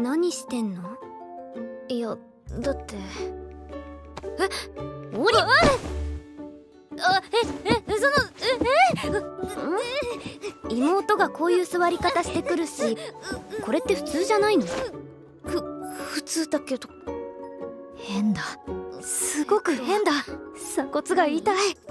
何してんの？いや、だって。おり妹がこういう座り方してくるし、これって普通じゃないの？普通だけど変だ。すごく変だ。鎖骨が痛い。